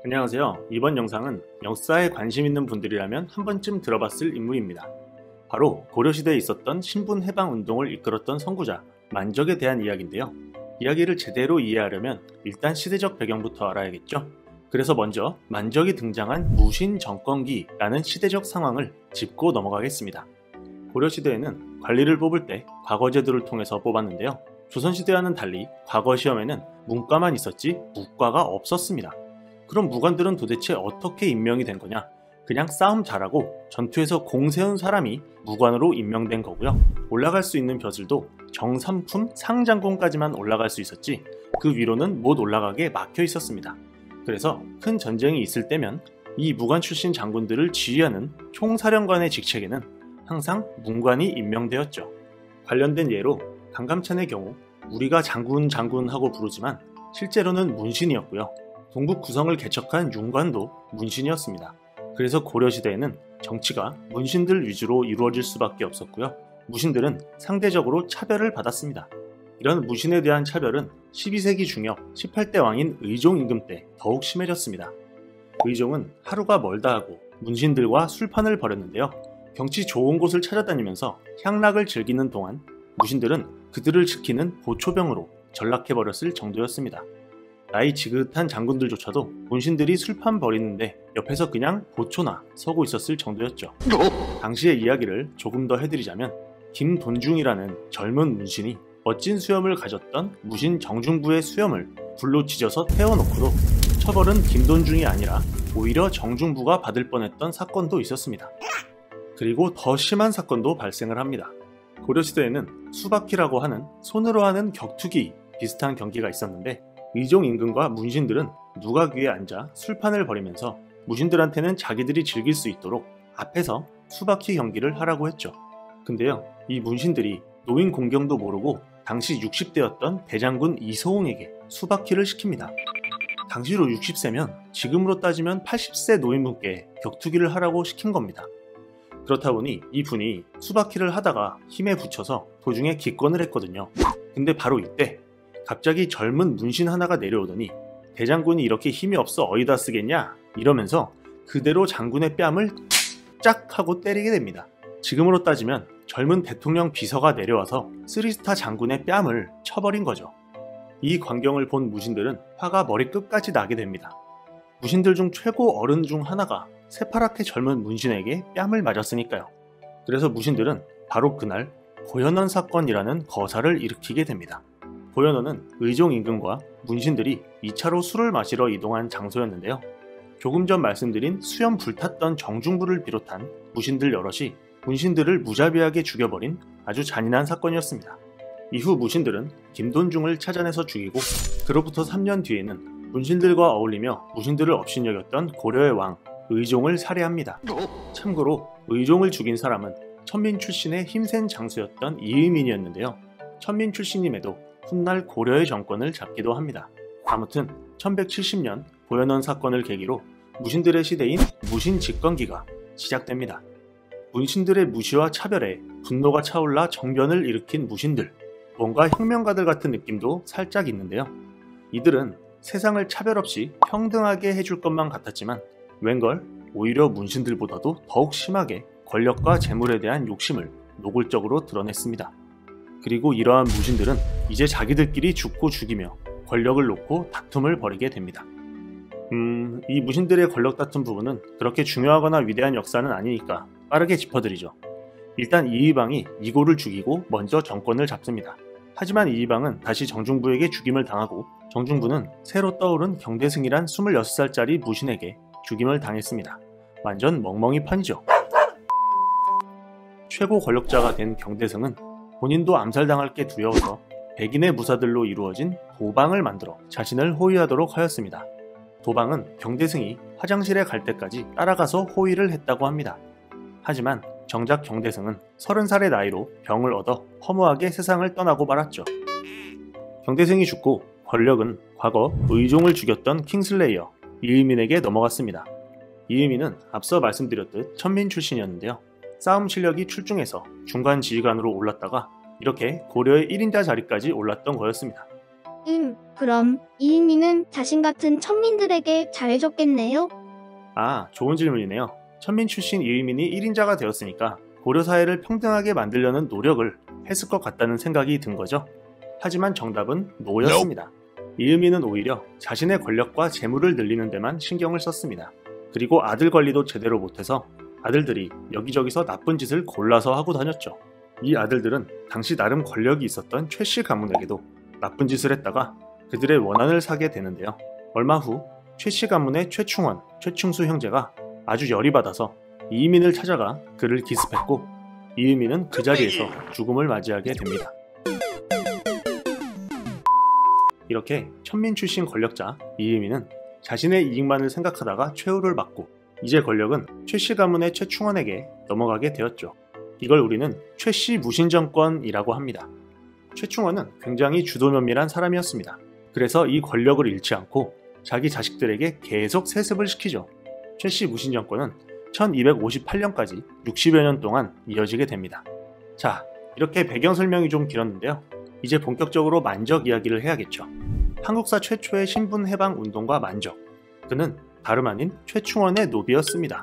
안녕하세요. 이번 영상은 역사에 관심 있는 분들이라면 한 번쯤 들어봤을 인물입니다. 바로 고려시대에 있었던 신분해방운동을 이끌었던 선구자 만적에 대한 이야기인데요. 이야기를 제대로 이해하려면 일단 시대적 배경부터 알아야겠죠. 그래서 먼저 만적이 등장한 무신정권기라는 시대적 상황을 짚고 넘어가겠습니다. 고려시대에는 관리를 뽑을 때 과거제도를 통해서 뽑았는데요. 조선시대와는 달리 과거 시험에는 문과만 있었지 무과가 없었습니다. 그럼 무관들은 도대체 어떻게 임명이 된 거냐? 그냥 싸움 잘하고 전투에서 공 세운 사람이 무관으로 임명된 거고요. 올라갈 수 있는 벼슬도 정삼품 상장군까지만 올라갈 수 있었지 그 위로는 못 올라가게 막혀 있었습니다. 그래서 큰 전쟁이 있을 때면 이 무관 출신 장군들을 지휘하는 총사령관의 직책에는 항상 문관이 임명되었죠. 관련된 예로 강감찬의 경우 우리가 장군 하고 부르지만 실제로는 문신이었고요. 동북 구성을 개척한 윤관도 문신이었습니다. 그래서 고려시대에는 정치가 문신들 위주로 이루어질 수밖에 없었고요. 무신들은 상대적으로 차별을 받았습니다. 이런 무신에 대한 차별은 12세기 중엽 18대 왕인 의종 임금 때 더욱 심해졌습니다. 의종은 하루가 멀다 하고 문신들과 술판을 벌였는데요. 경치 좋은 곳을 찾아다니면서 향락을 즐기는 동안 무신들은 그들을 지키는 보초병으로 전락해버렸을 정도였습니다. 나이 지긋한 장군들조차도 문신들이 술판 벌이는데 옆에서 그냥 보초나 서고 있었을 정도였죠. 당시의 이야기를 조금 더 해드리자면 김돈중이라는 젊은 문신이 멋진 수염을 가졌던 무신 정중부의 수염을 불로 지져서 태워놓고도 처벌은 김돈중이 아니라 오히려 정중부가 받을 뻔했던 사건도 있었습니다. 그리고 더 심한 사건도 발생을 합니다. 고려시대에는 수박키라고 하는 손으로 하는 격투기 비슷한 경기가 있었는데 의종 임금과 문신들은 누각위에 앉아 술판을 벌이면서 무신들한테는 자기들이 즐길 수 있도록 앞에서 수박키 경기를 하라고 했죠. 근데요, 이 문신들이 노인 공경도 모르고 당시 60대였던 대장군 이소홍에게 수박키를 시킵니다. 당시로 60세면 지금으로 따지면 80세 노인분께 격투기를 하라고 시킨 겁니다. 그렇다 보니 이 분이 수박키를 하다가 힘에 부쳐서 도중에 기권을 했거든요. 근데 바로 이때 갑자기 젊은 문신 하나가 내려오더니 대장군이 이렇게 힘이 없어 어디다 쓰겠냐? 이러면서 그대로 장군의 뺨을 짝 하고 때리게 됩니다. 지금으로 따지면 젊은 대통령 비서가 내려와서 쓰리스타 장군의 뺨을 쳐버린 거죠. 이 광경을 본 무신들은 화가 머리끝까지 나게 됩니다. 무신들 중 최고 어른 중 하나가 새파랗게 젊은 문신에게 뺨을 맞았으니까요. 그래서 무신들은 바로 그날 고현원 사건이라는 거사를 일으키게 됩니다. 고현원은 의종 임금과 문신들이 2차로 술을 마시러 이동한 장소였는데요. 조금 전 말씀드린 수염 불탔던 정중부를 비롯한 무신들 여럿이 문신들을 무자비하게 죽여버린 아주 잔인한 사건이었습니다. 이후 무신들은 김돈중을 찾아내서 죽이고 그로부터 3년 뒤에는 문신들과 어울리며 무신들을 업신여겼던 고려의 왕 의종을 살해합니다. 참고로 의종을 죽인 사람은 천민 출신의 힘센 장수였던 이의민이었는데요. 천민 출신임에도 훗날 고려의 정권을 잡기도 합니다. 아무튼 1170년 고현원 사건을 계기로 무신들의 시대인 무신집권기가 시작됩니다. 문신들의 무시와 차별에 분노가 차올라 정변을 일으킨 무신들, 뭔가 혁명가들 같은 느낌도 살짝 있는데요. 이들은 세상을 차별 없이 평등하게 해줄 것만 같았지만 웬걸 오히려 문신들보다도 더욱 심하게 권력과 재물에 대한 욕심을 노골적으로 드러냈습니다. 그리고 이러한 무신들은 이제 자기들끼리 죽고 죽이며 권력을 놓고 다툼을 벌이게 됩니다. 이 무신들의 권력 다툼 부분은 그렇게 중요하거나 위대한 역사는 아니니까 빠르게 짚어드리죠. 일단 이의방이 이고를 죽이고 먼저 정권을 잡습니다. 하지만 이의방은 다시 정중부에게 죽임을 당하고 정중부는 새로 떠오른 경대승이란 26살짜리 무신에게 죽임을 당했습니다. 완전 멍멍이 판이죠. 최고 권력자가 된 경대승은 본인도 암살당할 게 두려워서 백인의 무사들로 이루어진 도방을 만들어 자신을 호위하도록 하였습니다. 도방은 경대승이 화장실에 갈 때까지 따라가서 호위를 했다고 합니다. 하지만 정작 경대승은 30살의 나이로 병을 얻어 허무하게 세상을 떠나고 말았죠. 경대승이 죽고 권력은 과거 의종을 죽였던 킹슬레이어 이의민에게 넘어갔습니다. 이의민은 앞서 말씀드렸듯 천민 출신이었는데요. 싸움 실력이 출중해서 중간 지휘관으로 올랐다가 이렇게 고려의 1인자 자리까지 올랐던 거였습니다. 그럼 이익민은 자신 같은 천민들에게 잘해줬겠네요? 아, 좋은 질문이네요. 천민 출신 이의민이 1인자가 되었으니까 고려 사회를 평등하게 만들려는 노력을 했을 것 같다는 생각이 든 거죠. 하지만 정답은 노였습니다. 이의민은 오히려 자신의 권력과 재물을 늘리는 데만 신경을 썼습니다. 그리고 아들 관리도 제대로 못해서 아들들이 여기저기서 나쁜 짓을 골라서 하고 다녔죠. 이 아들들은 당시 나름 권력이 있었던 최씨 가문에게도 나쁜 짓을 했다가 그들의 원한을 사게 되는데요. 얼마 후 최씨 가문의 최충원, 최충수 형제가 아주 열이 받아서 이의민을 찾아가 그를 기습했고 이의민은 그 자리에서 죽음을 맞이하게 됩니다. 이렇게 천민 출신 권력자 이의민은 자신의 이익만을 생각하다가 최후를 맞고 이제 권력은 최씨 가문의 최충원에게 넘어가게 되었죠. 이걸 우리는 최씨 무신정권이라고 합니다. 최충원은 굉장히 주도면밀한 사람이었습니다. 그래서 이 권력을 잃지 않고 자기 자식들에게 계속 세습을 시키죠. 최씨 무신정권은 1258년까지 60여 년 동안 이어지게 됩니다. 자, 이렇게 배경 설명이 좀 길었는데요. 이제 본격적으로 만적 이야기를 해야겠죠. 한국사 최초의 신분해방 운동가 만적. 그는 다름 아닌 최충원의 노비였습니다.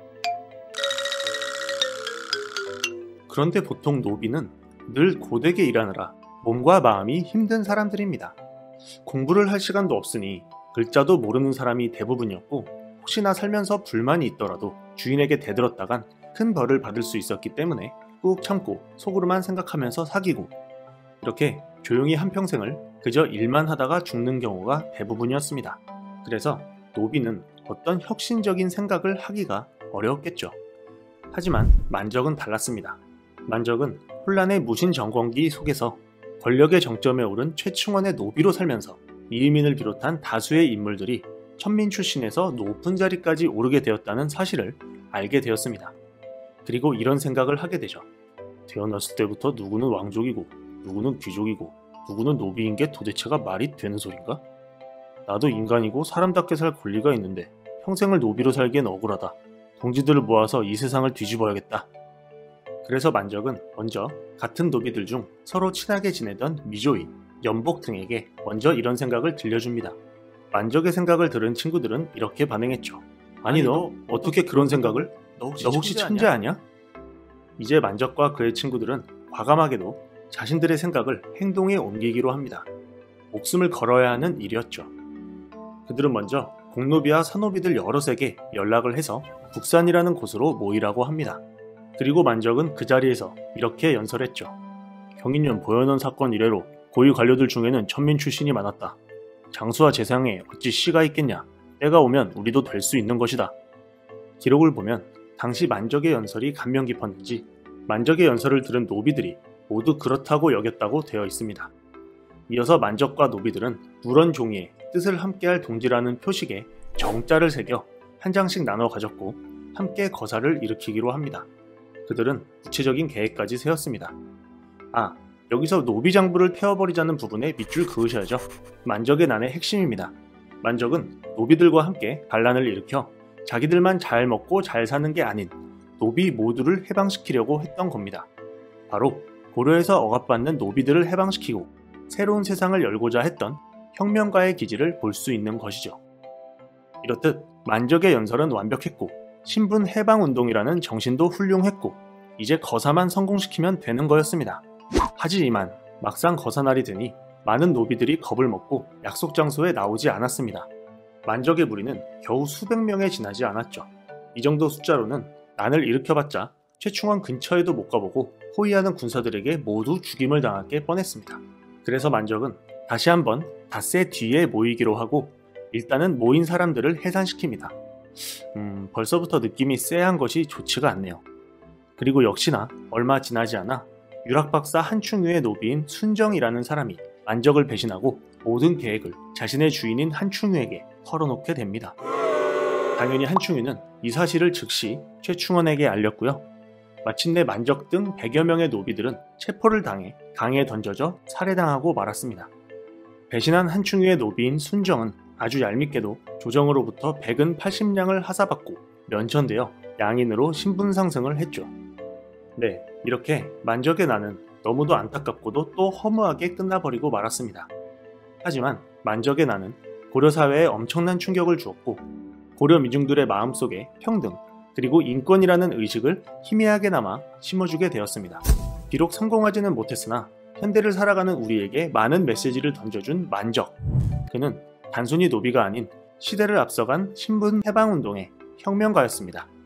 그런데 보통 노비는 늘 고되게 일하느라 몸과 마음이 힘든 사람들입니다. 공부를 할 시간도 없으니 글자도 모르는 사람이 대부분이었고 혹시나 살면서 불만이 있더라도 주인에게 대들었다간 큰 벌을 받을 수 있었기 때문에 꾹 참고 속으로만 생각하면서 사귀고 이렇게 조용히 한평생을 그저 일만 하다가 죽는 경우가 대부분이었습니다. 그래서 노비는 어떤 혁신적인 생각을 하기가 어려웠겠죠. 하지만 만적은 달랐습니다. 만적은 혼란의 무신정권기 속에서 권력의 정점에 오른 최충원의 노비로 살면서 이의민을 비롯한 다수의 인물들이 천민 출신에서 높은 자리까지 오르게 되었다는 사실을 알게 되었습니다. 그리고 이런 생각을 하게 되죠. 태어났을 때부터 누구는 왕족이고 누구는 귀족이고 누구는 노비인 게 도대체가 말이 되는 소린가? 나도 인간이고 사람답게 살 권리가 있는데 평생을 노비로 살기엔 억울하다. 동지들을 모아서 이 세상을 뒤집어야겠다. 그래서 만적은 먼저 같은 노비들 중 서로 친하게 지내던 미조이, 연복 등에게 먼저 이런 생각을 들려줍니다. 만적의 생각을 들은 친구들은 이렇게 반응했죠. 아니 너 어떻게 그런 생각을? 너 혹시 천재 아니야? 이제 만적과 그의 친구들은 과감하게도 자신들의 생각을 행동에 옮기기로 합니다. 목숨을 걸어야 하는 일이었죠. 그들은 먼저 공노비와 사노비들 여럿에게 연락을 해서 북산이라는 곳으로 모이라고 합니다. 그리고 만적은 그 자리에서 이렇게 연설했죠. 경인년 보현원 사건 이래로 고위 관료들 중에는 천민 출신이 많았다. 장수와 재상에 어찌 씨가 있겠냐. 때가 오면 우리도 될 수 있는 것이다. 기록을 보면 당시 만적의 연설이 감명 깊었는지 만적의 연설을 들은 노비들이 모두 그렇다고 여겼다고 되어 있습니다. 이어서 만적과 노비들은 누런 종이에 뜻을 함께할 동지라는 표식에 정자를 새겨 한 장씩 나눠 가졌고 함께 거사를 일으키기로 합니다. 그들은 구체적인 계획까지 세웠습니다. 아, 여기서 노비장부를 태워버리자는 부분에 밑줄 그으셔야죠. 만적의 난의 핵심입니다. 만적은 노비들과 함께 반란을 일으켜 자기들만 잘 먹고 잘 사는 게 아닌 노비 모두를 해방시키려고 했던 겁니다. 바로 고려에서 억압받는 노비들을 해방시키고 새로운 세상을 열고자 했던 혁명가의 기질을 볼 수 있는 것이죠. 이렇듯 만적의 연설은 완벽했고 신분 해방운동이라는 정신도 훌륭했고 이제 거사만 성공시키면 되는 거였습니다. 하지만 막상 거사날이 되니 많은 노비들이 겁을 먹고 약속 장소에 나오지 않았습니다. 만적의 무리는 겨우 수백 명에 지나지 않았죠. 이 정도 숫자로는 난을 일으켜봤자 최충원 근처에도 못 가보고 호위하는 군사들에게 모두 죽임을 당하게 뻔했습니다. 그래서 만적은 다시 한번 닷새 뒤에 모이기로 하고 일단은 모인 사람들을 해산시킵니다. 벌써부터 느낌이 쎄한 것이 좋지가 않네요. 그리고 역시나 얼마 지나지 않아 유락박사 한충유의 노비인 순정이라는 사람이 만적을 배신하고 모든 계획을 자신의 주인인 한충유에게 털어놓게 됩니다. 당연히 한충유는 이 사실을 즉시 최충원에게 알렸고요. 마침내 만적 등 100여 명의 노비들은 체포를 당해 강에 던져져 살해당하고 말았습니다. 배신한 한충유의 노비인 순정은 아주 얄밉게도 조정으로부터 백은 80냥을 하사받고 면천되어 양인으로 신분 상승을 했죠. 네, 이렇게 만적의 난은 너무도 안타깝고도 또 허무하게 끝나버리고 말았습니다. 하지만 만적의 난은 고려 사회에 엄청난 충격을 주었고 고려 민중들의 마음속에 평등 그리고 인권이라는 의식을 희미하게나마 심어주게 되었습니다. 비록 성공하지는 못했으나 현대를 살아가는 우리에게 많은 메시지를 던져준 만적. 그는 단순히 노비가 아닌 시대를 앞서간 신분 해방운동의 혁명가였습니다.